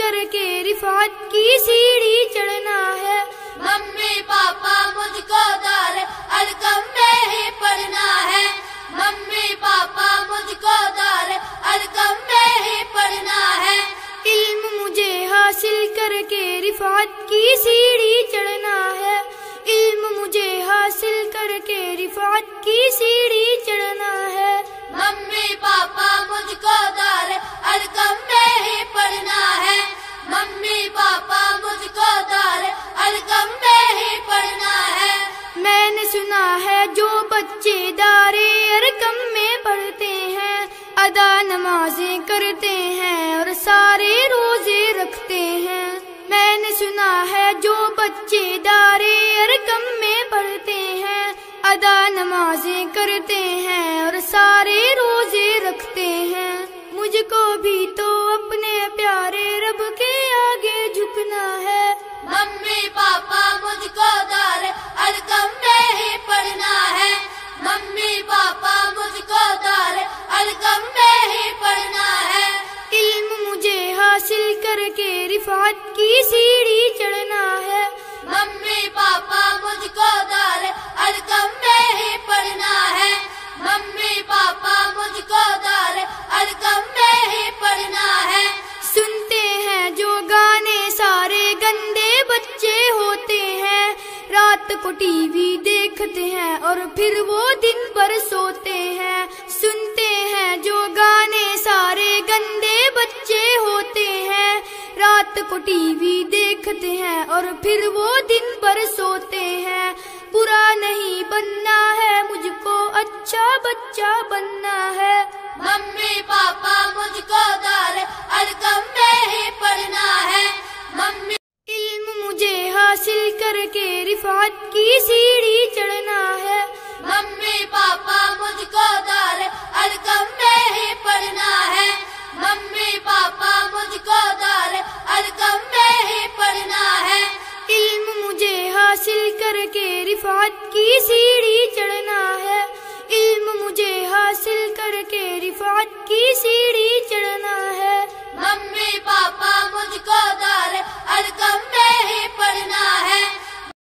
کر کے رفعت کی سیڑھی چڑھنا ہے۔ ممی پاپا مجھ کو دار القم میں ہی پڑھنا ہے۔ ممی پاپا مجھ کو دار القم میں ہی پڑھنا ہے۔ علم مجھے حاصل کر کے رفعت کی سیڑھی چڑھنا ہے۔ علم مجھے حاصل کر کے رفعت کی سیڑھی چڑھنا ہے۔ ممی پاپا مجھ کو دار القم میں ہی پڑھنا ہے۔ ممی پاپا مجھ کو دار القم میں ہی پڑھنا ہے۔ میں نے سنا ہے جو بچے دار ارقم میں پڑھتے ہیں، ادا نمازیں کرتے ہیں اور سارے روزے رکھتے ہیں۔ میں نے سنا ہے جو بچے دار ارقم میں پڑھتے ہیں، ادا نمازیں کرتے ہیں اور سارے روزے رکھتے ہیں۔ مجھ کو بھی تو اپنے پیارے رب کے آگے جھکنا ہے۔ ممی پاپا مجھ کو دار القم میں ہی پڑھنا ہے۔ ممی پاپا مجھ کو دار القم میں ہی پڑھنا ہے۔ علم مجھے حاصل کر کے رفعت کی سیڑھی چڑھنا ہے۔ ممی پاپا مجھ کو دار القم میں ہی پڑھنا ہے۔ ممی پاپا مجھ کو دار القم میں ہی پڑھنا ہے۔ سنتے ہیں جو گانے سارے گندے بچے ہوتے ہیں، رات کو ٹی وی دیکھتے ہیں اور پھر وہ دن بھر سوتے ہیں۔ سنتے ہیں جو گانے سارے گندے بچے ہوتے ہیں، رات کو ٹی وی دیکھتے ہیں اور پھر وہ دن بھر سوتے ہیں۔ برا نہیں بننا ہے مجھ کو، اچھا بچہ بننا ہے۔ ممی پاپا مجھ کو دار القم میں ہی پڑھنا ہے۔ ممی علم مجھے حاصل کر کے رفعت کی سیڑھی چڑھنا ہے۔ ممی پاپا مجھ کو دار القم میں ہی پڑھنا ہے۔ ممی پاپا مجھ کو دار القم میں ہی پڑھنا ہے۔ علم مجھے حاصل کر کے رفعت کی سیڑھی چڑھنا ہے۔ علم مجھے حاصل کر کے رفعت کی سیڑھی